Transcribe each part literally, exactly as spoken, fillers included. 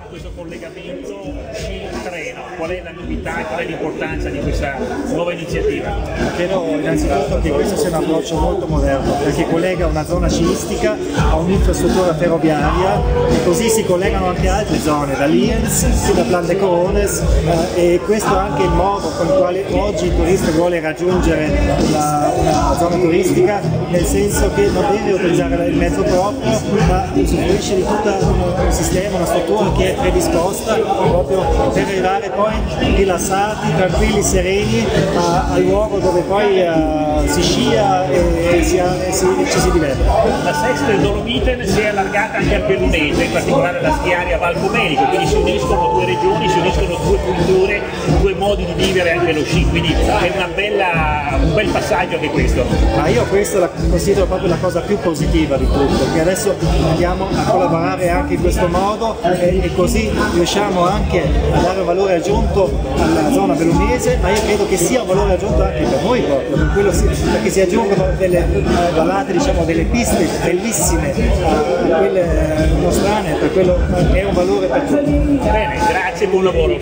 questo collegamento Scilla-Treno? Qual è la novità e qual è l'importanza di questa nuova iniziativa? Credo innanzitutto che questo sia un approccio molto moderno, perché collega una zona sciistica a un'infrastruttura ferroviaria e così si collegano anche altre zone, da Lienz fino a Plan de Corones, eh, e questo è anche il modo con il quale oggi il turista vuole raggiungere la, una zona turistica, nel senso che non deve utilizzare il mezzo proprio, ma usufruisce di tutto un sistema, una struttura che è predisposta proprio per arrivare poi rilassati, tranquilli, sereni a, al luogo dove poi uh, si scia e, e, si, e, si, e ci si diverte. La Sestre Dolomiten si è allargata anche al Bellunese, in particolare alla schiaria Val Comelico, quindi si uniscono due regioni, si uniscono due culture, due modi di vivere anche lo sci, quindi è una bella, un bel passaggio anche questo. Ma io questo la considero proprio la cosa più positiva di tutto, che adesso andiamo a collaborare anche in questo modo e, e così riusciamo anche a dare un valore aggiunto alla zona bellunese, ma io credo che sia un valore aggiunto anche per noi proprio, per quello si, perché si aggiungono delle uh, vallate, diciamo, delle piste bellissime a uh, quelle uh, nostrane, per quello uh, è un valore per tutti. Bene, grazie e buon lavoro.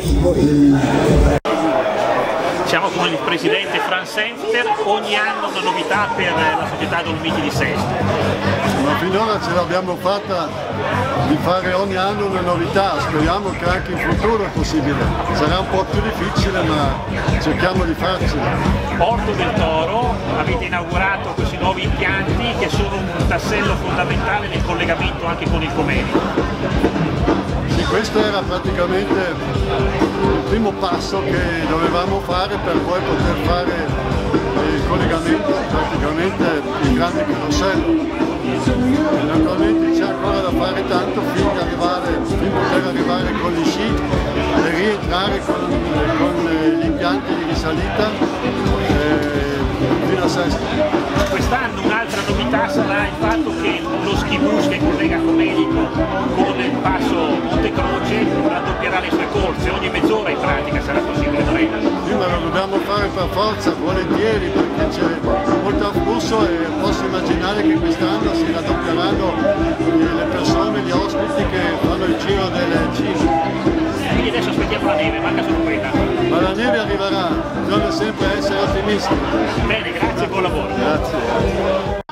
Siamo con il presidente Franz Senfter, ogni anno una novità per la società Dolomiti di Sestre. Ma finora ce l'abbiamo fatta di fare ogni anno una novità, speriamo che anche in futuro è possibile. Sarà un po' più difficile, ma cerchiamo di farcela. Porto del Toro, avete inaugurato questi nuovi impianti che sono un tassello fondamentale nel collegamento anche con il Comelico. Sì, questo era praticamente il primo passo che dovevamo fare per poi poter fare il collegamento, praticamente il grande carosello. E naturalmente c'è ancora da fare tanto fin di arrivare, fin poter arrivare con gli sci e rientrare con, con gli impianti di risalita eh, fino a Sestre. Quest'anno un'altra novità sarà il fatto che lo skibus che collega Comelico con il passo Monte Croce raddoppierà le sue corse, ogni mezz'ora in pratica sarà possibile, Lorena. Sì, ma lo dobbiamo fare per forza, volentieri, perché c'è molto afflusso e posso immaginare che quest'anno si raddoppieranno le persone, gli ospiti che fanno il giro delle cime. Quindi adesso aspettiamo la neve, manca solo quella. Ma la neve arriverà, bisogna sempre essere ottimisti. Bene, grazie e buon lavoro. Grazie.